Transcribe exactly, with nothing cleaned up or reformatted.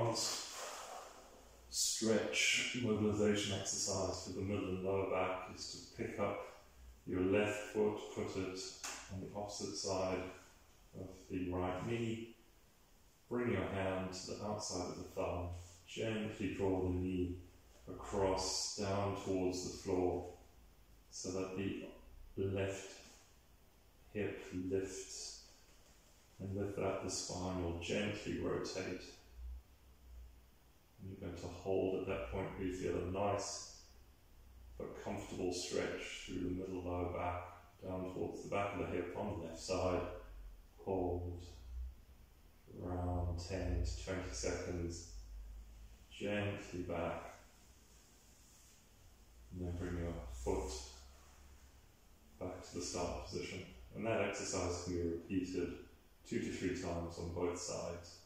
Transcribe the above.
last stretch mobilization exercise for the middle and lower back is to pick up your left foot, put it on the opposite side of the right knee, bring your hand to the outside of the thumb, gently draw the knee across down towards the floor so that the left hip lifts, and with that the spine will gently rotate. And you're going to hold at that point where you feel a nice but comfortable stretch through the middle lower back, down towards the back of the hip on the left side. Hold for around ten to twenty seconds, gently back, and then bring your foot back to the start position. And that exercise can be repeated two to three times on both sides.